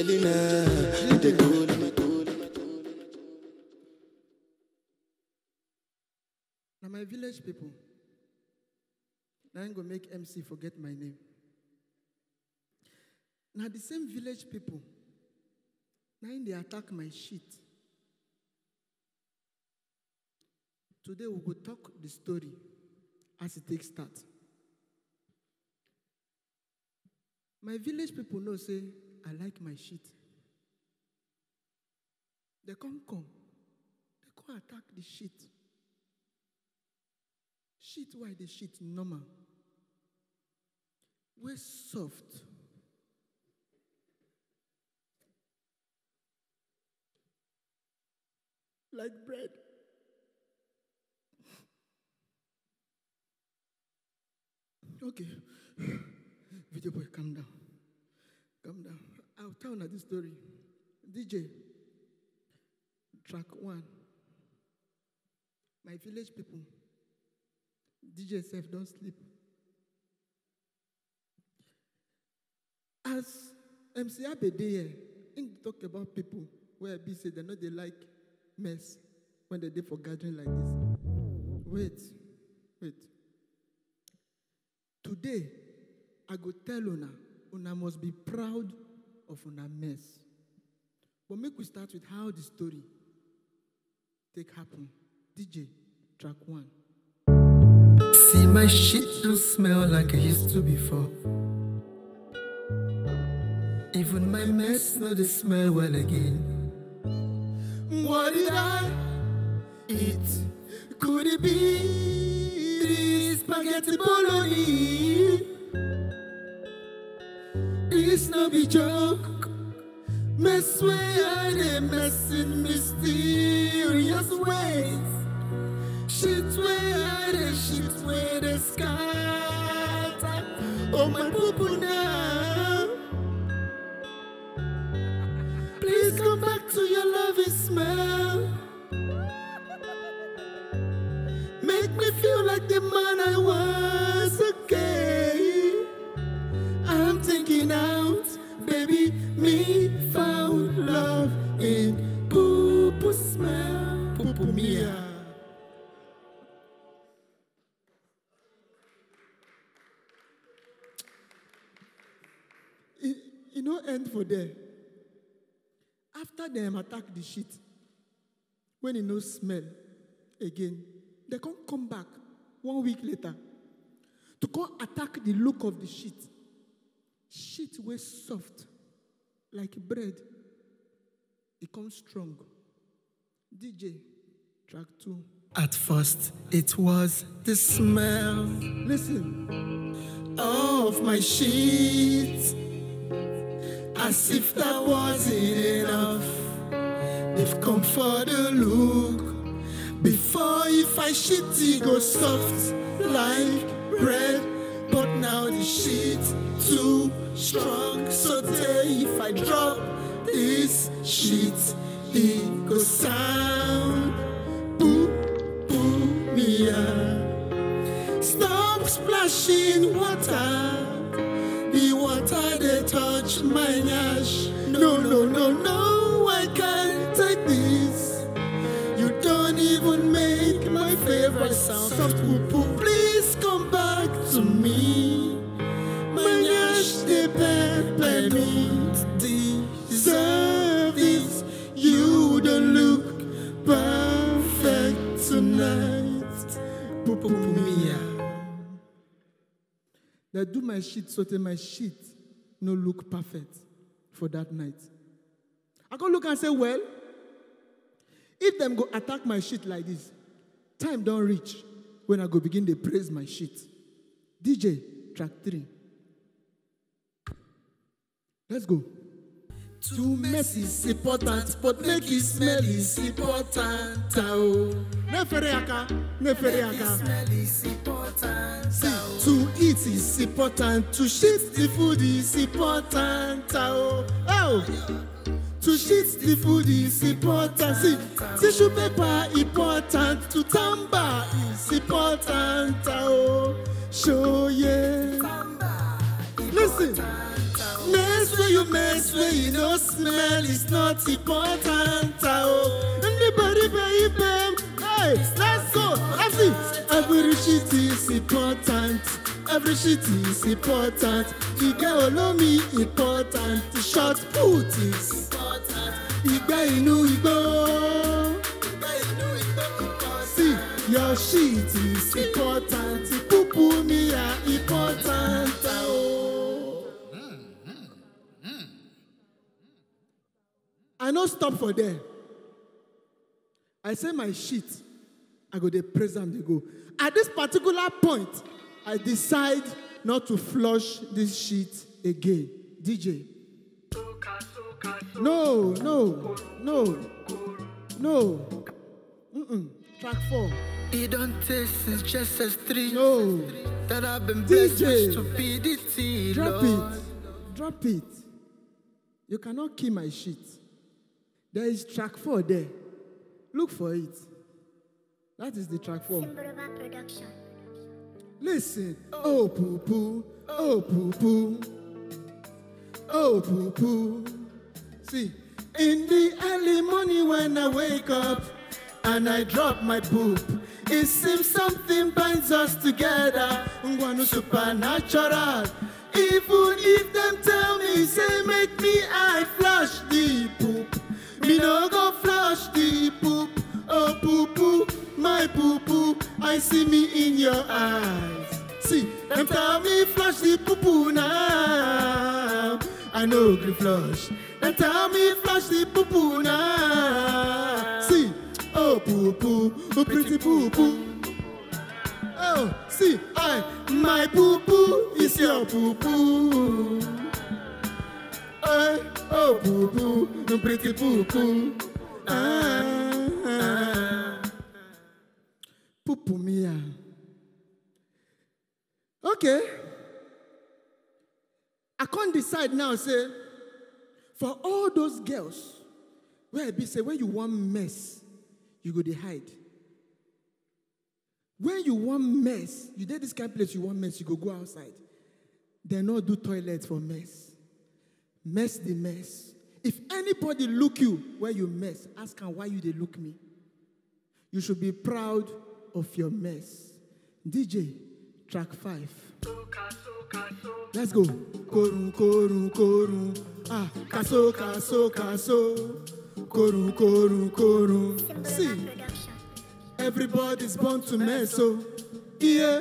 Now my village people, now I'm going to make MC forget my name. Now the same village people, now they attack my shit. Today we will talk the story as it takes start. My village people know say I like my shit. They come. They go attack the shit. Shit why the shit normal. We're soft. Like bread. Okay. Video boy, calm down. Calm down. I'll tell you this story. DJ, track 1. My village people. DJ self don't sleep. As MC Abede, he talk about people where be say they know they like mess when they for gathering like this. Wait. Today, I go tell Una must be proud of Una mess. But make we start with how the story take happen. DJ, track 1. See my shit don't smell like I used to before. Even my mess no they smell well again. What did I eat? Could it be this spaghetti bolognese? This no be joke. Mess way I dey mess in mysterious ways. Shit where the sky. Oh my poo-poo now. Please come back to your loving smell. Make me feel like the man I was, okay. I'm thinking out, baby, me found love in poo-poo smell. Poo-poo mia. You know, end for there. After them attack the shit, when you no smell again, they can't come back 1 week later to come attack the look of the shit. Shit was soft, like bread. It comes strong. DJ, track 2. At first, it was the smell. Listen. Of my sheets. As if that wasn't enough. They've come for the look. Before if I shit it go soft like bread. But now the shit too strong. So there if I drop this shit, it go sound boo boo mia. Stop splashing water. The water they touch my nash. No, I can't take this. You don't even make my favorite sound. Soft poo-poo, please come back to me. My nash, they pepper me. Deserve this. You don't look perfect tonight. Poo-poo mia. They do my shit so that my shit no look perfect for that night. I go look and say, well, if them go attack my shit like this, time don't reach when I go begin to praise my shit. DJ, track 3. Let's go. Too mess is important, but make it smell is important. Neferiaka. Smell is important. See, to eat is important. To shit the food is important. To shit the food is important. See, tissue paper important. To tamba is important. Show yeah. Listen. where you no smell is not important. Oh, anybody, baby, hey, let's go. Let's see. Every shit is important. Every shit is important. Igbe olomi important. Short put is important. Igbe inu igbo. See, your shit is important. Pupu mi are important. Oh. I no stop for there. I say my shit, I go dey praise am dey go. At this particular point, I decide not to flush this shit again. DJ. No. Track 4. It don't taste, it's just a street. No. That I've been blessed DJ. with stupidity. Drop Lord. it. Drop it. You cannot kill my shit. There is track 4 there. Look for it. That is the track 4. Simburova Production. Listen. Oh, poo poo. Oh, poo poo. Oh, poo poo. See, in the early morning when I wake up and I drop my poop, it seems something binds us together. Ngwanu supernatural. Even if them tell me, say make me I flush the poop, me no go flush the poop. Oh poo poo, my poo poo, I see me in your eyes. See, them tell me flush the poo poo now. I know green flush. Them tell me flush the poo poo now. See, oh poo poo, oh pretty poo poo. Oh, see, my poo poo is your poo poo. Oh poo poo, oh pretty poo poo. Poo poo mia. Okay. I can't decide now, say, for all those girls, where I be say, when you want mess, you go to hide. When you want mess, you did this kind of place, you want mess, you go outside. They not do toilets for mess. Mess the mess. If anybody look you where you mess, ask them why you they look me. You should be proud of your mess. DJ, track 5. Let's go. Koru, koru, koru. Ah, kaso, kaso, kaso. Koru, koru, koru. See, Simburova Production. everybody's born to mess, so yeah.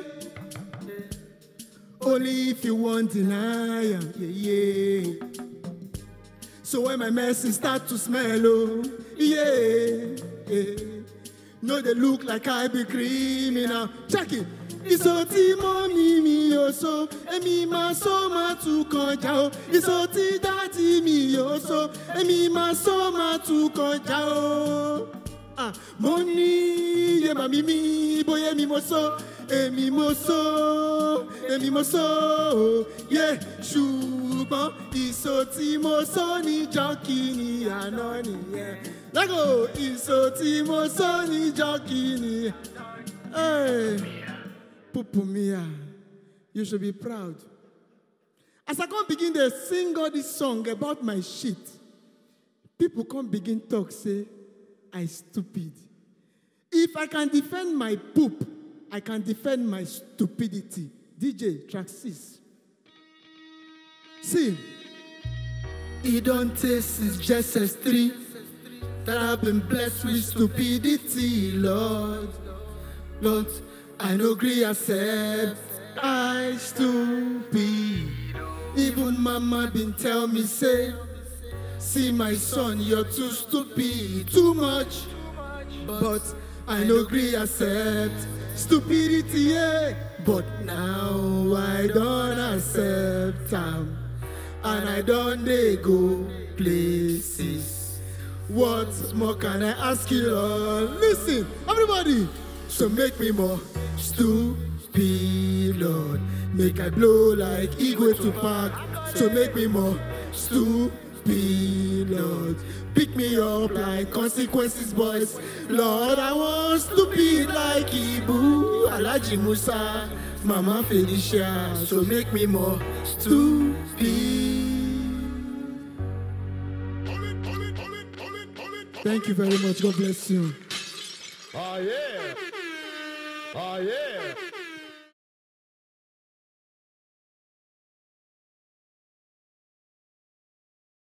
Only if you want deny, yeah. So when my messes start to smell, oh, yeah. No, they look like I be criminal. Check it. Isoti mommy mi oso, emi ma so ma tu konja o. Isoti daddy mi oso, emi ma so ma tu konja o. Ah, money ye mami mi boye mi moso, emi moso, yeah. Ṣùgbọ́n isoti moso ni jockey ni àná nìyẹn. Lego isoti moso ni jockey ni. Hey. Pupumia, you should be proud. As I come begin to sing all this song about my shit, people come begin talk, say, I stupid. If I can defend my poop, I can defend my stupidity. DJ, track 6. See, it don't taste, it's just a street that I've been blessed with stupidity, Lord. Lord, I no agree, accept I stupid. Even mama been tell me, say, see my son, you're too stupid, too much. But I no agree, accept stupidity, yeah. But now I don't accept them, and I don't they go places. What more can I ask you, Lord? Listen, everybody. So make me more stupid, Lord. Make I blow like Igwe to park. So make me more stupid, Lord. Pick me up like Consequences boys. Lord, I want stupid like Ibu, Alaji Musa, Mama Felicia. So make me more stupid. Thank you very much. God bless you. Oh yeah. Oh yeah.